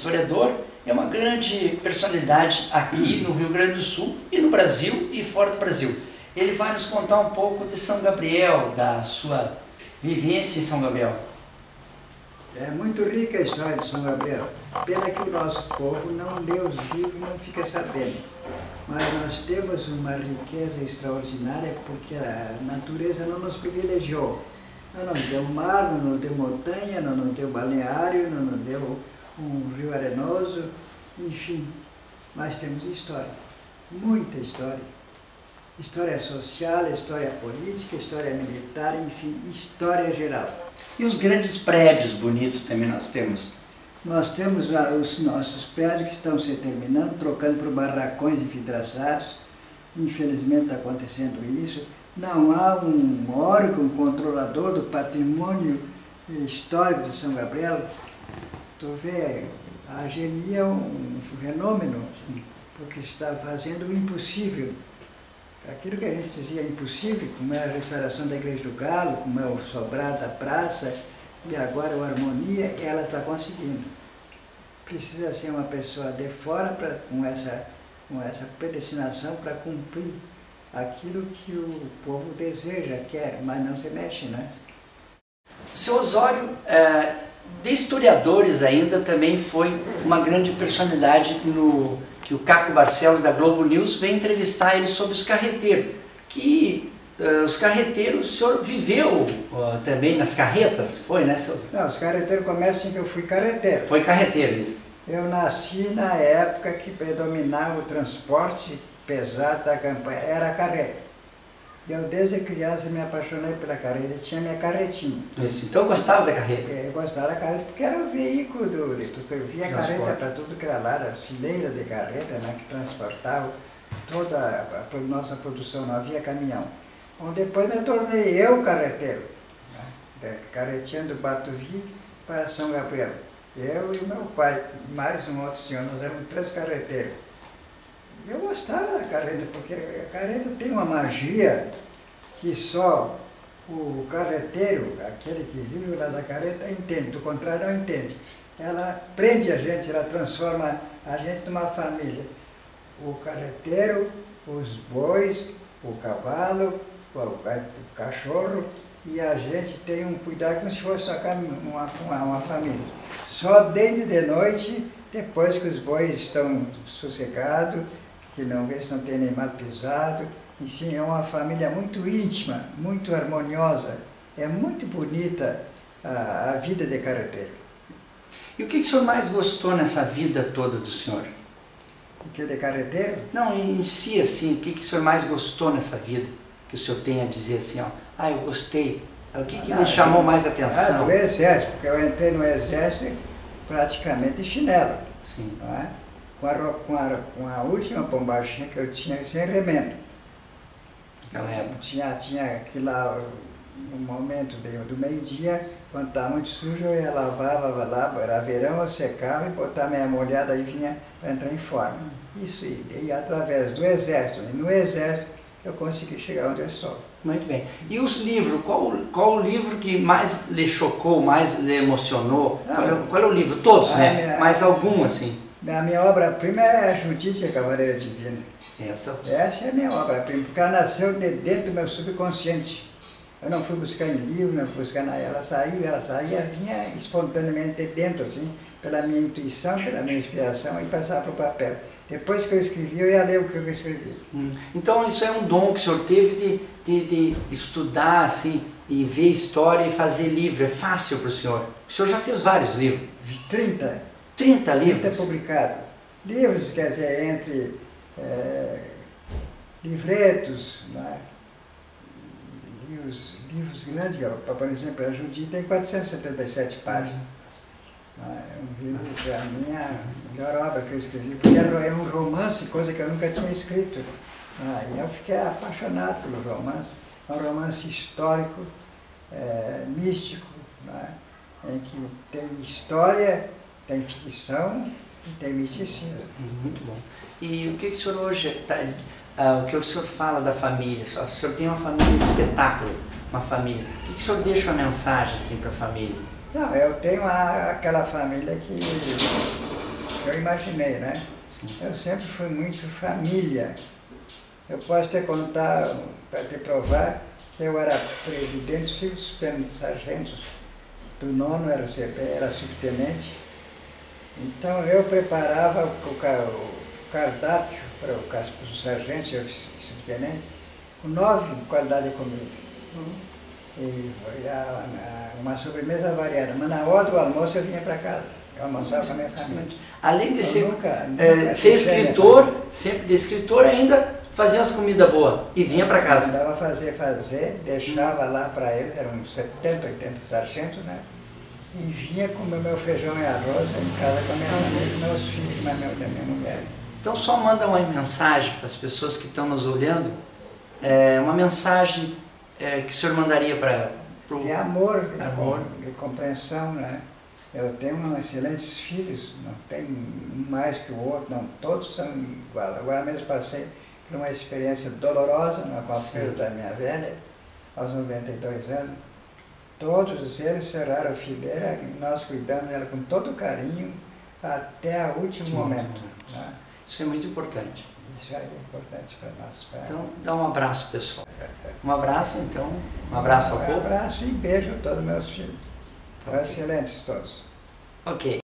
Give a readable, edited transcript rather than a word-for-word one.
historiador, é uma grande personalidade aqui no Rio Grande do Sul e no Brasil e fora do Brasil. Ele vai nos contar um pouco de São Gabriel, da sua vivência em São Gabriel. É muito rica a história de São Gabriel. Pena que o nosso povo não lê os livros e não fica sabendo. Mas nós temos uma riqueza extraordinária porque a natureza não nos privilegiou. Não nos deu mar, não nos deu montanha, não nos deu balneário, não nos deu um rio arenoso, enfim. Mas temos história, muita história. História social, história política, história militar, enfim, história geral. E os grandes prédios bonitos também nós temos? Nós temos os nossos prédios que estão se terminando, trocando por barracões envidraçados. Infelizmente está acontecendo isso. Não há um órgão controlador do patrimônio histórico de São Gabriel. Tu vê, a AGMI é um fenômeno, porque está fazendo o impossível. Aquilo que a gente dizia impossível, como é a restauração da Igreja do Galo, como é o sobrado da praça, e agora a harmonia, ela está conseguindo. Precisa ser uma pessoa de fora com essa predestinação para cumprir aquilo que o povo deseja, quer, mas não se mexe, né? Seu Osório, de historiadores ainda, também foi uma grande personalidade que o Caco Barcelos da Globo News vem entrevistar ele sobre os carreteiros. Os carreteiros, o senhor viveu também nas carretas, foi, né, seu? Não, os carreteiros começam que eu fui carreteiro. Foi carreteiro, isso. Eu nasci na época que predominava o transporte pesado da campanha, era a carreta. Eu desde criança me apaixonei pela carreta, eu tinha minha carretinha. Isso, então eu gostava da carreta? Eu gostava da carreta porque era o veículo tu via carreta para tudo que era lado, as fileiras de carreta, né, que transportavam toda a nossa produção, não havia caminhão. Bom, depois me tornei eu carreteiro, né, carreteando do Batuvi para São Gabriel. Eu e meu pai, mais um outro senhor, nós éramos 3 carreteiros. Eu gostava da carreta, porque a carreta tem uma magia que só o carreteiro, aquele que vive lá da carreta, entende, do contrário não entende. Ela prende a gente, ela transforma a gente numa família. O carreteiro, os bois, o cavalo, o cachorro, e a gente tem um cuidado como se fosse uma família. Só desde de noite, depois que os bois estão sossegados, que não vê se não tem animal pisado, e sim, é uma família muito íntima, muito harmoniosa, é muito bonita a vida de carreteiro. E o que o senhor mais gostou nessa vida toda do senhor? O que de carreteiro? Não, em si, assim, o que o senhor mais gostou nessa vida? Que o senhor tem a dizer assim, ó, eu gostei. O que lhe chamou mais atenção? Do exército, porque eu entrei no exército praticamente de chinelo. Sim. Não é? Com a última bombachinha que eu tinha sem remendo. Naquela época? Tinha aquilo lá, no momento do meio-dia, quando estava muito sujo, eu ia lavava lá, era verão, eu secava e botava minha molhada e vinha para entrar em forma. Isso, e através do exército, e no exército, eu consegui chegar onde eu estou. Muito bem. E os livros, qual o livro que mais lhe chocou, mais lhe emocionou? Qual é o livro? Todos, né? Mas algum, assim? A minha obra-prima é Judite, a Cavaleira Divina. Essa é a minha obra-prima, porque ela nasceu de dentro do meu subconsciente. Eu não fui buscar em livro, não fui buscar nada. Ela saía, vinha espontaneamente de dentro, assim, pela minha intuição, pela minha inspiração, e passava para o papel. Depois que eu escrevi, eu ia ler o que eu escrevi. Então isso é um dom que o senhor teve de estudar, assim, e ver história e fazer livro. É fácil para o senhor. O senhor já fez vários livros? 30 livros? 30 publicados. Livros, quer dizer, entre livretos, né? livros grandes, por exemplo, a Judite tem 477 páginas. É um livro, a minha melhor obra que eu escrevi, porque é um romance, coisa que eu nunca tinha escrito. E eu fiquei apaixonado pelo romance. É um romance histórico, místico, né? Em que tem história, tem ficção e tem misticismo. Muito bom. E o que o senhor hoje o que o senhor fala da família? O senhor tem uma família espetáculo, uma família. O que o senhor deixa uma mensagem assim para a família? Não, eu tenho aquela família que eu imaginei, né? Eu sempre fui muito família. Eu posso te contar, para te provar, que eu era presidente subtenente de sargentos do 9º RCP, era subtenente. Então eu preparava o cardápio para os sargentos e subtenentes com 9 qualidades de comida. E uma sobremesa variada, mas na hora do almoço eu vinha para casa. Eu almoçava com a minha família. Além de ser escritor, sempre de escritor, ainda fazia umas comidas boas e vinha para casa. Mandava fazer, deixava lá para eles, eram uns 70, 80 sargentos, né? E vinha comer meu feijão e arroz em casa com a minha família, com meus filhos, da minha mulher. Então só manda uma mensagem para as pessoas que estão nos olhando, uma mensagem que o senhor mandaria para de amor, de compreensão, né? Eu tenho excelentes filhos, não tem um mais que o outro, não, todos são iguais. Agora mesmo passei por uma experiência dolorosa com a perda da minha velha, aos 92 anos. Todos eles cerraram a fileira e nós cuidamos dela com todo carinho até o último momento. Né? Isso é muito importante. Isso é importante para nós. Então, dá um abraço, pessoal. Um abraço, então. Um abraço ao povo. Um abraço e beijo a todos meus filhos. São excelentes todos. Ok.